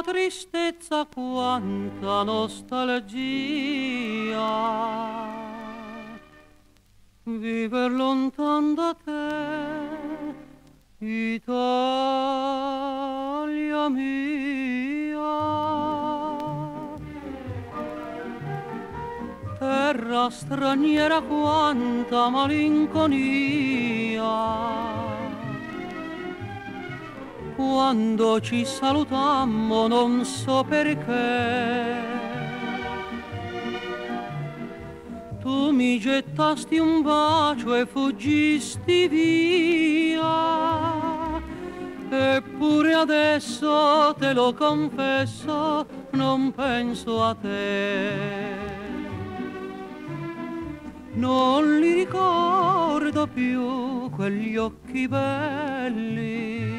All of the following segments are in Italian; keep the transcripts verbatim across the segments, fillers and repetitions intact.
tristezza, quanta nostalgia, viver lontan da te, Italia mia. Terra straniera, quanta malinconia, quando ci salutammo non so perché. Tu mi gettasti un bacio e fuggisti via, eppure adesso te lo confesso, non penso a te. Non li ricordo più quegli occhi belli,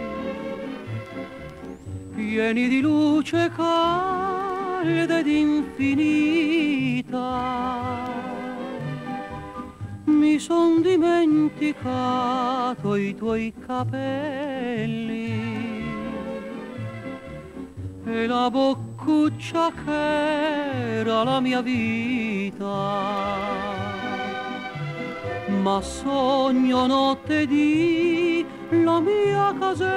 pieni di luce calda ed infinita. Mi son dimenticato i tuoi capelli e la boccuccia che era la mia vita. Ma sogno notte di la mia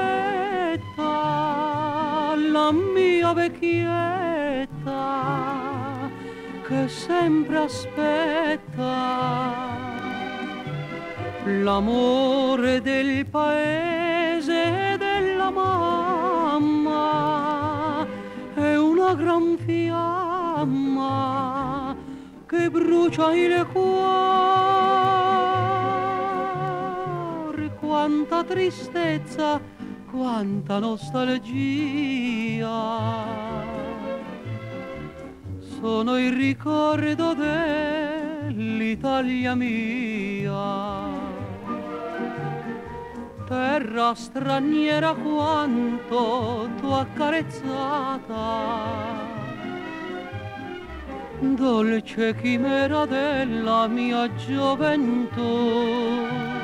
casetta, la mia vecchietta che sempre aspetta l'amore del paese e della mamma, è una gran fiamma che brucia il cuore. Quanta tristezza, quanta nostalgia, sono il ricordo dell'Italia mia. Terra straniera, quanto t'ho accarezzata, dolce chimera della mia gioventù.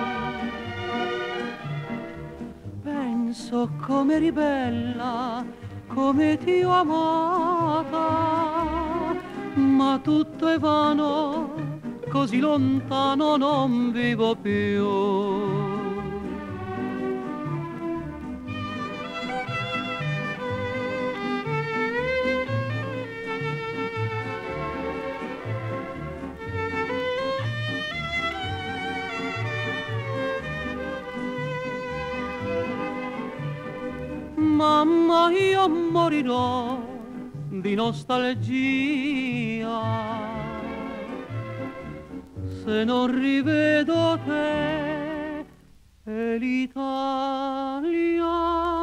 Penso come eri bella, come ti ho amata, ma tutto è vano, così lontano non vivo più. Mamma, io morirò di nostalgia se non rivedo te e l'Italia